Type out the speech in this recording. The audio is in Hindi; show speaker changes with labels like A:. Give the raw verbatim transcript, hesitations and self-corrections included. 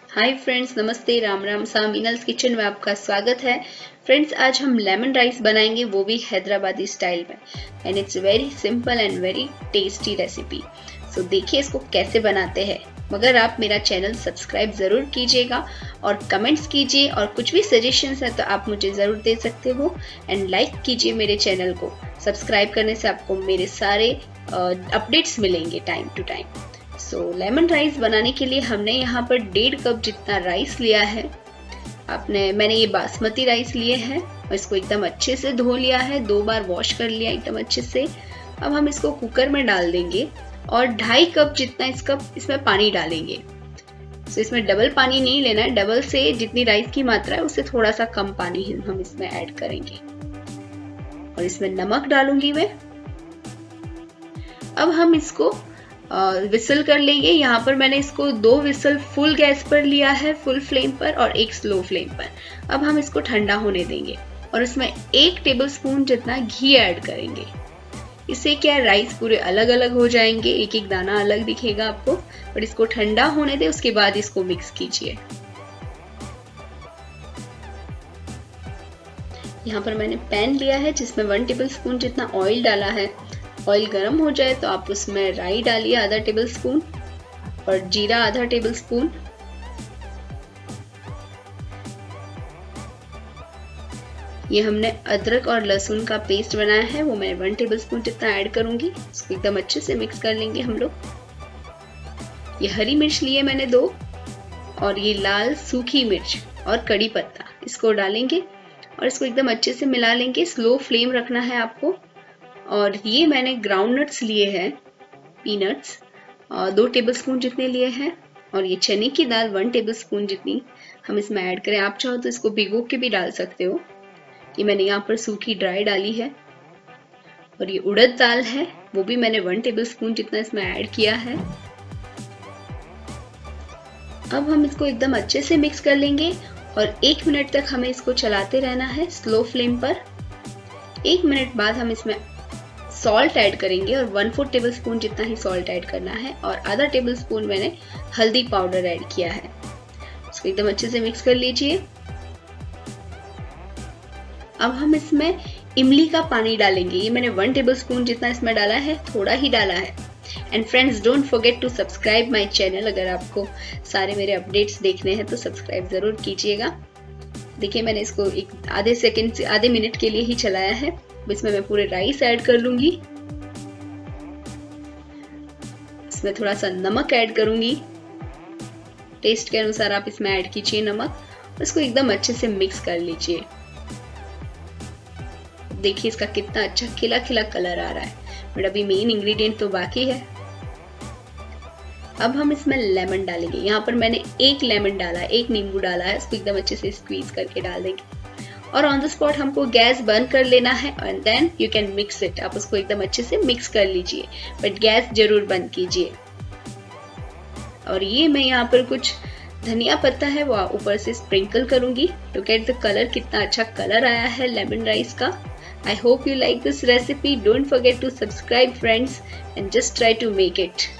A: हाय फ्रेंड्स, नमस्ते, राम राम। मीनल्स किचन में आपका स्वागत है। फ्रेंड्स, आज हम लेमन राइस बनाएंगे, वो भी हैदराबादी स्टाइल में। And it's very simple and very tasty recipe. So देखिए इसको कैसे बनाते हैं। मगर आप मेरा चैनल सब्सक्राइब ज़रूर कीजिएगा और कमेंट्स कीजिए, और कुछ भी सजेशंस है तो आप मुझे ज़रूर दे सकते हो। एंड लाइक कीजिए मेरे चैनल को। सब्सक्राइब करने से आपको मेरे सारे अपडेट्स मिलेंगे time to time. So lemon rice बनाने के लिए हमने यहाँ पर डेढ़ कप जितना राइस लिया है। आपने मैंने ये बासमती राइस लिए हैं और इसको एकदम अच्छे से धो लिया है, दो बार वॉश कर लिया एकदम अच्छे से। अब हम इसको कुकर में डाल देंगे और ढाई कप जितना इसका इसमें पानी डालेंगे। तो इसमें डबल पानी नहीं लेना है, डबल से जितनी राइस की मात्रा है उससे थोड़ा सा कम पानी हम इसमें ऐड करेंगे। और इसमें नमक डालूंगी मैं। अब हम इसको विसल कर लेंगे। यहाँ पर मैंने इसको दो विसल फुल गैस पर लिया है, फुल फ्लेम पर, और एक स्लो फ्लेम पर। अब हम इसको ठंडा होने देंगे और इसमें एक टेबलस्पून जितना घी ऐड करेंगे। इससे क्या है, राइस पूरे अलग अलग हो जाएंगे, एक एक दाना अलग दिखेगा आपको। पर इसको ठंडा होने दे, उसके बाद इसको मिक्स कीजिए। यहाँ पर मैंने पैन लिया है जिसमें वन टेबलस्पून जितना ऑयल डाला है। ऑयल गर्म हो जाए तो आप उसमें राई डालिए आधा टेबल स्पून और जीरा आधा टेबल स्पून। ये हमने अदरक और लहसुन का पेस्ट बनाया है, वो मैं वन टेबल स्पून जितना ऐड करूंगी। इसको एकदम अच्छे से मिक्स कर लेंगे हम लोग। ये हरी मिर्च लिए मैंने दो, और ये लाल सूखी मिर्च और कड़ी पत्ता, इसको डालेंगे और इसको एकदम अच्छे से मिला लेंगे। स्लो फ्लेम रखना है आपको। और ये मैंने ग्राउंड नट्स लिए हैं, पीनट्स, दो टेबलस्पून जितने लिए हैं। और ये चने की दाल वन टेबलस्पून जितनी हम इसमें ऐड करें। आप चाहो तो इसको भिगो के भी डाल सकते हो। ये मैंने यहाँ पर सूखी ड्राई डाली है। और ये उड़द दाल है, वो भी मैंने वन टेबलस्पून जितना इसमें ऐड किया है। अब हम इसको एकदम अच्छे से मिक्स कर लेंगे और एक मिनट तक हमें इसको चलाते रहना है स्लो फ्लेम पर। एक मिनट बाद हम इसमें सॉल्ट ऐड करेंगे और वन फोर्थ टेबल स्पून जितना ही सॉल्ट ऐड करना है। और आधा टेबल स्पून मैंने हल्दी पाउडर ऐड किया है। इसको एकदम अच्छे से मिक्स कर लीजिए। अब हम इसमें इमली का पानी डालेंगे। ये मैंने वन टेबल स्पून जितना इसमें डाला है, थोड़ा ही डाला है। And friends, don't forget to subscribe my channel. अगर आपको सारे मेरे अपडेट्स देखने हैं तो सब्सक्राइब जरूर कीजिएगा। देखिए मैंने इसको एक आधे सेकेंड से आधे मिनट के लिए ही चलाया है। इसमें मैं पूरे राइस ऐड कर लूंगी। इसमें थोड़ा सा नमक ऐड करूंगी, टेस्ट के अनुसार आप इसमें ऐड कीजिए नमक। इसको एकदम अच्छे से मिक्स कर लीजिए। देखिए इसका कितना अच्छा खिला खिला कलर आ रहा है। बट अभी मेन इंग्रेडिएंट तो बाकी है। अब हम इसमें लेमन डालेंगे। यहाँ पर मैंने एक लेमन डाला है, एक नींबू डाला है। इसको एकदम अच्छे से स्क्वीज करके डाल देंगे और ऑन द स्पॉट हमको गैस बंद कर लेना है। And then you can mix it. आप उसको एकदम अच्छे से मिक्स कर लीजिए, बट गैस जरूर बंद कीजिए। और ये मैं यहाँ पर कुछ धनिया पत्ता है वो ऊपर से स्प्रिंकल करूंगी। लुक एट द कलर, कितना अच्छा कलर आया है लेमन राइस का। I hope you like this recipe. Don't forget to subscribe friends and just try to make it.